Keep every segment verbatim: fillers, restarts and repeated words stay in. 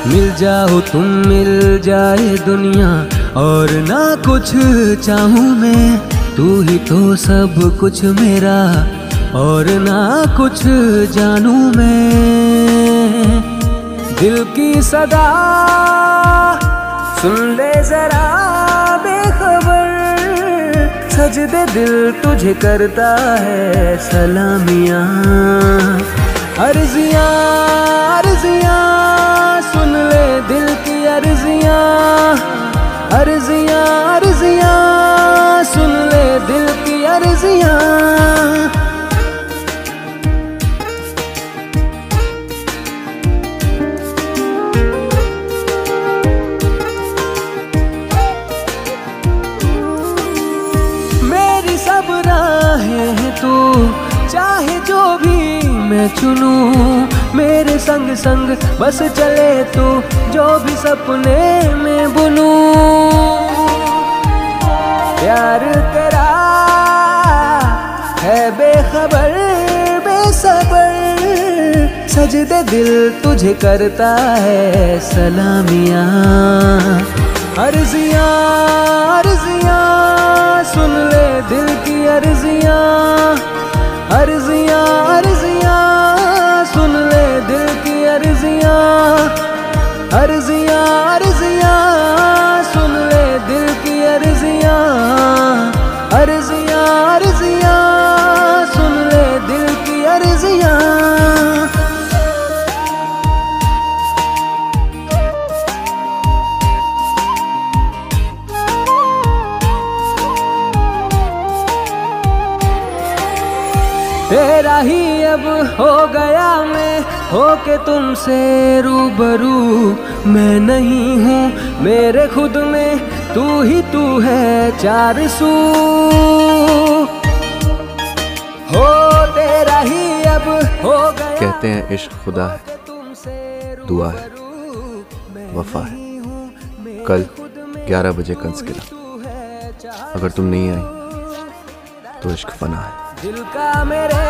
मिल जाओ तुम, मिल जाए दुनिया, और ना कुछ चाहूँ मैं। तू ही तो सब कुछ मेरा, और ना कुछ जानूं मैं। दिल की सदा सुन ले जरा बेखबर, सजदे दिल तुझे करता है सलामियाँ। अर्जियाँ अर्जियाँ सुन ले दिल की अर्जियाँ, अर्जियाँ अर्जियाँ सुन ले दिल की अर्जियाँ। सब राहें हैं तू चाहे जो भी मैं चुनूं, मेरे संग संग बस चले तू जो भी सपने में बुनूं। प्यार तेरा है बेखबर बेसबर, सजदे दिल तुझे करता है सलामियाँ। अर्जियाँ अर्जियाँ सुन ले दिल की अर्जियाँ, अर्जियाँ अर्जियाँ सुन ले दिल की अर्जियाँ, अर्जियाँ अर्जियाँ सुन ले दिल की अर्जियाँ, अर्जियाँ अर्जियाँ सुन ले दिल की अर्जियाँ। तेरा ही अब हो गया मैं, होके तुमसे रूबरू। मैं नहीं हूँ मेरे खुद में, तू ही तू है चार सू। हो तेरा ही अब हो गया। कहते हैं इश्क खुदा है, दुआ है, वफा है। कल ग्यारह बजे कंस किला, अगर तुम नहीं आई तो इश्क फना है। दिल का मेरे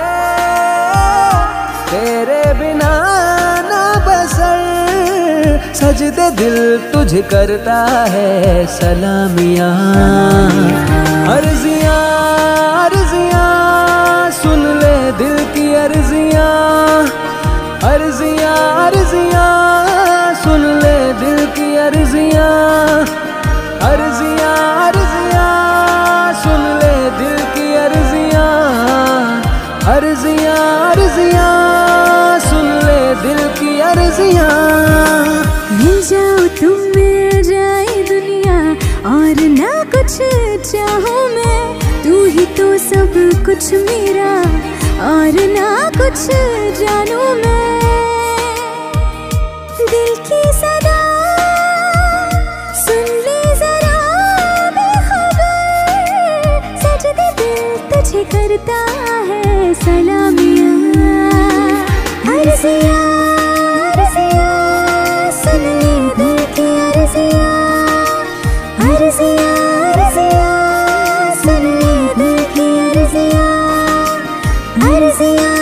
तेरे बिना ना बसर, सजदे दिल तुझे करता है सलामियाँ। अर्जियाँ अर्जियाँ सुन ले दिल की अर्जियाँ, अर्जियाँ अर्जियाँ सुन ले दिल की अर्जियाँ, अर्जियाँ अर्जियाँ सुन ले दिल की अर्जियाँ, अर्जियाँ अर्जियाँ सुन ले दिल की अर्जियाँ। मिल जाओ तुम, मिल जाए दुनिया, और ना कुछ चाहूँ मैं। तू ही तो सब कुछ मेरा, और ना कुछ जानूँ मैं। दिल की सदा सुन ले जरा बेखबर, सजदे दिल तुझे करता है सलामियाँ। अर्जियाँ अर्जियाँ सुन ले दिल की अर्जियाँ, अर्जियाँ अर्जियाँ सुन ले दिल की अर्जियाँ, अर्जियाँ